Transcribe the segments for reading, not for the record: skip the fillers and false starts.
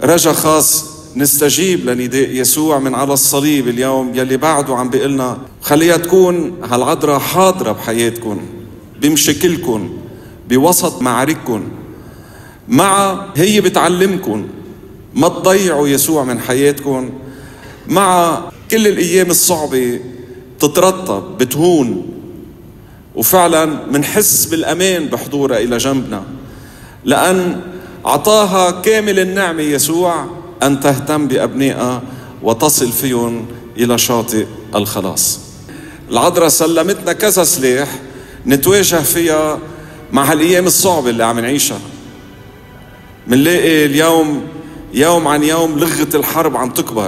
رجا خاص نستجيب لنداء يسوع من على الصليب اليوم يلي بعده عم بيقلنا خليها تكون هالعذراء حاضرة بحياتكم، بمشاكلكم، بوسط معارككم، هي بتعلمكم ما تضيعوا يسوع من حياتكم. مع كل الأيام الصعبة تترطب بتهون، وفعلا منحس بالأمان بحضورها إلى جنبنا، لأن عطاها كامل النعمة يسوع أن تهتم بأبنائها وتصل فيهم إلى شاطئ الخلاص. العذراء سلمتنا كذا سلاح نتواجه فيها مع هالأيام الصعبة اللي عم نعيشها. منلاقي اليوم يوم عن يوم لغة الحرب عم تكبر،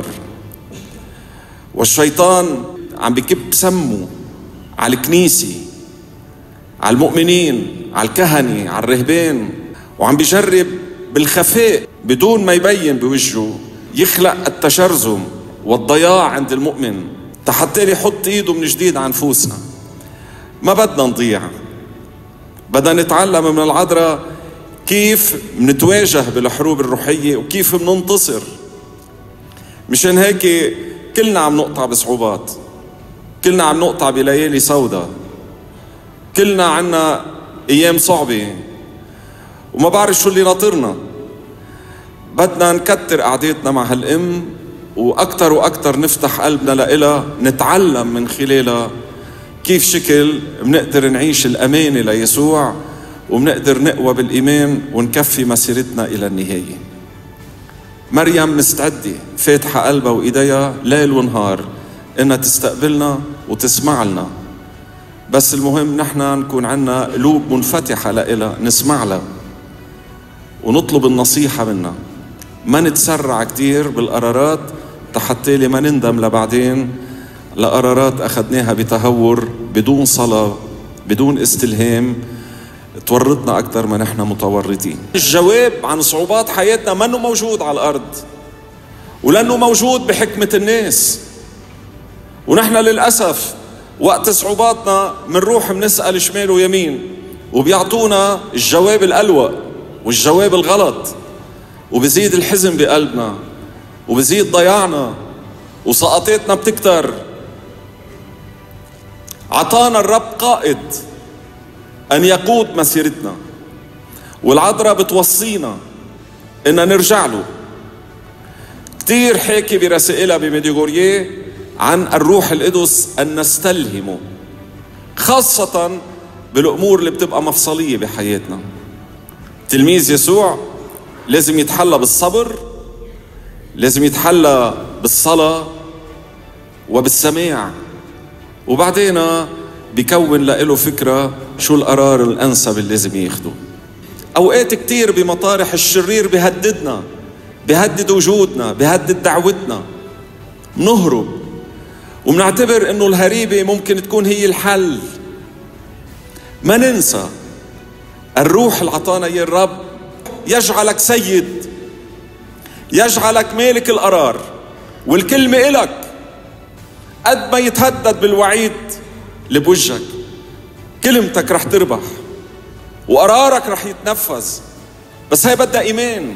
والشيطان عم بكب سمه على الكنيسة، على المؤمنين، على الكهنة، على الرهبان، وعم بيجرب بالخفاء بدون ما يبين بوجهه يخلق التشرذم والضياع عند المؤمن حتى يحط ايده من جديد على نفوسنا. ما بدنا نضيع، بدنا نتعلم من العذراء كيف منتواجه بالحروب الروحية وكيف مننتصر. مشان هيك كلنا عم نقطع بصعوبات، كلنا عم نقطع بليالي سوداء، كلنا عنا ايام صعبة وما بعرف شو اللي ناطرنا. بدنا نكتر قعدتنا مع هالأم وأكتر وأكتر نفتح قلبنا لإلها، نتعلم من خلالها كيف شكل بنقدر نعيش الأمانة ليسوع وبنقدر نقوى بالإيمان ونكفي مسيرتنا إلى النهاية. مريم مستعدة، فاتحة قلبها وإيديها ليل ونهار إنها تستقبلنا وتسمع لنا، بس المهم نحن نكون عنا قلوب منفتحة لإلها، نسمع لها ونطلب النصيحة منها، ما نتسرع كتير بالقرارات حتى ما نندم لبعدين لقرارات أخذناها بتهور بدون صلاة بدون استلهام تورطنا أكتر ما نحن متورطين. الجواب عن صعوبات حياتنا منه موجود على الأرض، ولأنه موجود بحكمة الناس. ونحن للأسف وقت صعوباتنا منروح منسأل شمال ويمين وبيعطونا الجواب الألوأ والجواب الغلط، وبزيد الحزن بقلبنا وبزيد ضياعنا وسقطاتنا بتكتر. عطانا الرب قائد أن يقود مسيرتنا، والعذراء بتوصينا إن نرجع له. كتير حكي برسائلها بميديغورية عن الروح القدس أن نستلهمه، خاصة بالأمور اللي بتبقى مفصلية بحياتنا. تلميذ يسوع لازم يتحلى بالصبر، لازم يتحلى بالصلاة وبالسماع، وبعدين بيكون له فكرة شو القرار الأنسب اللي لازم ياخده. أوقات كتير بمطارح الشرير بيهددنا، بيهدد وجودنا، بيهدد دعوتنا، منهرب ومنعتبر إنه الهريبة ممكن تكون هي الحل. ما ننسى الروح اللي عطانا إياه الرب يجعلك سيد، يجعلك مالك القرار، والكلمة إلك. قد ما يتهدد بالوعيد اللي بوجهك، كلمتك رح تربح وقرارك رح يتنفذ، بس هاي بدها إيمان.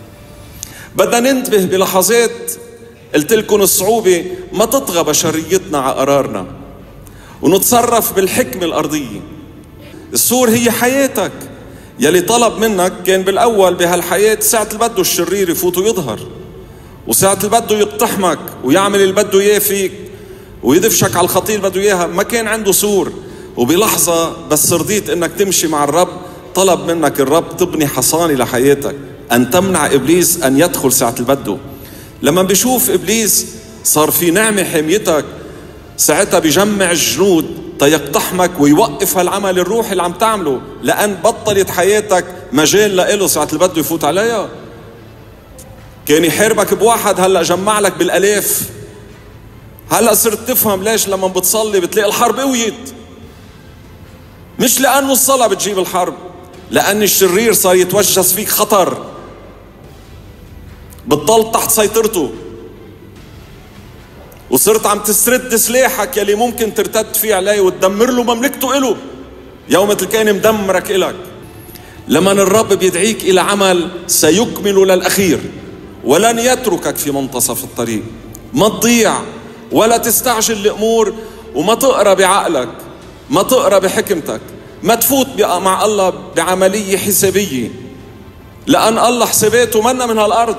بدنا ننتبه بلحظات قلت لكم الصعوبة ما تطغى بشريتنا على قرارنا، ونتصرف بالحكمة الأرضية. السور هي حياتك، يلي طلب منك كان بالأول بهالحياة ساعة اللي بده الشرير يفوت ويظهر، وساعة اللي بده يقتحمك ويعمل اللي بده إياه فيك ويدفشك على الخطية اللي بده إياها، ما كان عنده سور. وبلحظة بس رضيت إنك تمشي مع الرب، طلب منك الرب تبني حصانة لحياتك، أن تمنع إبليس أن يدخل ساعة اللي بده. لما بيشوف إبليس صار في نعمة حميتك، ساعتها بيجمع الجنود تيقتحمك ويوقف هالعمل الروحي اللي عم تعمله، لأن بطلت حياتك مجال لإله ساعة اللي بده يفوت عليها. كان يحاربك بواحد، هلأ جمع لك بالألاف. هلأ صرت تفهم ليش لما بتصلي بتلاقي الحرب قويت، مش لأنه الصلاة بتجيب الحرب، لأن الشرير صار يتوجس فيك خطر، بتضل تحت سيطرته، وصرت عم تسرد سلاحك يلي ممكن ترتد فيه عليه وتدمر له مملكته إله يوم كان مدمرك إلك. لما الرب بيدعيك إلى عمل سيكمل للأخير ولن يتركك في منتصف الطريق. ما تضيع ولا تستعجل الأمور، وما تقرأ بعقلك، ما تقرأ بحكمتك، ما تفوت مع الله بعملية حسابية، لأن الله حساباته منا من هالأرض.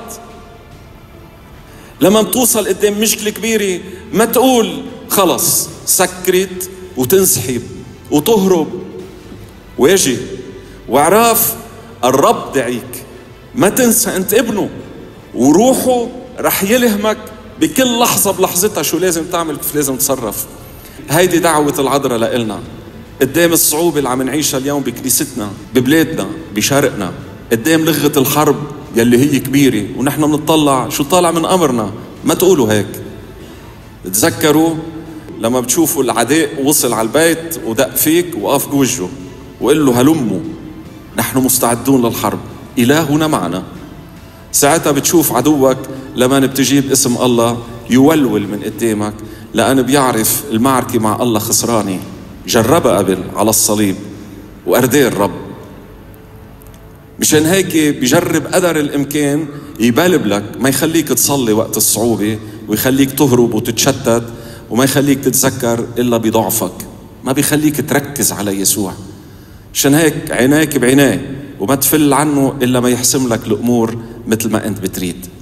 لما بتوصل قدام مشكلة كبيرة ما تقول خلص سكرت وتنسحب وتهرب. واجي واعرف الرب دعيك، ما تنسى انت ابنه، وروحه رح يلهمك بكل لحظة بلحظتها شو لازم تعمل، كيف لازم تصرف. هيدي دعوة العذراء لإلنا قدام الصعوبة اللي عم نعيشها اليوم بكنيستنا، ببلادنا، بشرقنا، قدام لغة الحرب يلي هي كبيرة ونحن بنطلع شو طالع من أمرنا. ما تقولوا هيك. تذكروا لما بتشوفوا العداء وصل على البيت ودق فيك، وقف بوجهه وقل له هلموا نحن مستعدون للحرب، إلهنا معنا. ساعتها بتشوف عدوك لما بتجيب اسم الله يولول من قدامك، لأن بيعرف المعركة مع الله خسرانة، جربها قبل على الصليب وأرداه الرب. مشان هيك بيجرب قدر الإمكان يبلبلك، ما يخليك تصلي وقت الصعوبة، ويخليك تهرب وتتشتت، وما يخليك تتذكر إلا بضعفك، ما بيخليك تركز على يسوع. مشان هيك عينيك بعينيه، وما تفل عنه إلا ما يحسم لك الأمور مثل ما أنت بتريد.